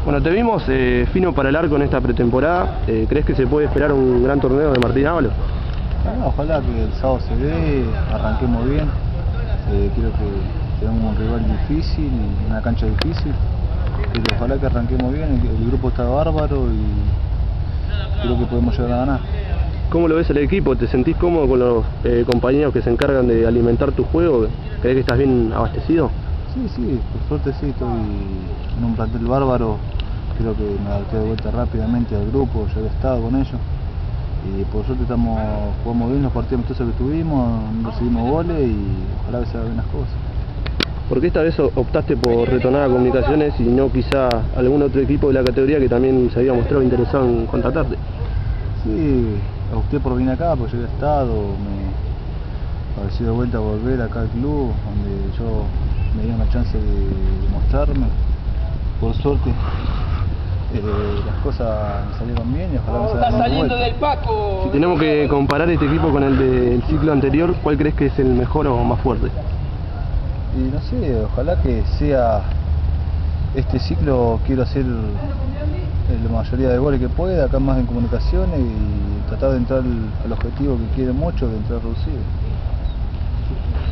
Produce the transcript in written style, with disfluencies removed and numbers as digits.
Bueno, te vimos fino para el arco en esta pretemporada. ¿Crees que se puede esperar un gran torneo de Martín Ábalos? Ojalá que el sábado se dé, arranquemos bien. Creo que tenemos un rival difícil, una cancha difícil, pero ojalá que arranquemos bien. El grupo está bárbaro y creo que podemos llegar a ganar. ¿Cómo lo ves el equipo? ¿Te sentís cómodo con los compañeros que se encargan de alimentar tu juego? ¿Crees que estás bien abastecido? Sí, por suerte sí, estoy en un plantel bárbaro. Creo que me adapté de vuelta rápidamente al grupo, ya había estado con ellos. Y por suerte jugamos bien los partidos amistosos que tuvimos, no recibimos goles y ojalá que se hagan bien las cosas. ¿Por qué esta vez optaste por retornar a Comunicaciones y no quizá algún otro equipo de la categoría que también se había mostrado interesado en contratarte? Sí, opté por venir acá porque yo había estado, me pareció de vuelta volver acá al club, donde yo me dio una chance de mostrarme. Por suerte las cosas me salieron bien y ojalá me salgan bien de vuelta. Si tenemos que comparar este equipo con el del ciclo anterior, ¿cuál crees que es el mejor o más fuerte? Y no sé, ojalá que sea este ciclo, quiero hacer la mayoría de goles que pueda, acá más en Comunicaciones y tratar de entrar al objetivo que quiere mucho, de entrar reducido.